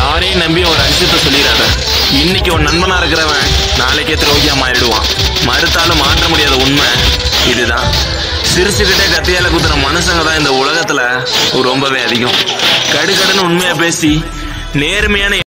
யாரையும் நம்பி ஒரு அஞ்சத்தை சொல்லிடாத. இன்னைக்கு உன் நண்பனா இருக்கிறவன் நாளைக்கே துரோகியா மாறிடுவான். மறுத்தாலும் மாற்ற முடியாத உண்மை இதுதான். சிரிச்சுக்கிட்டே கத்தியால குத்துற மனுஷங்க தான் இந்த உலகத்துல ரொம்பவே அதிகம். கடுகடுன்னு உண்மையா பேசி நேர்மையான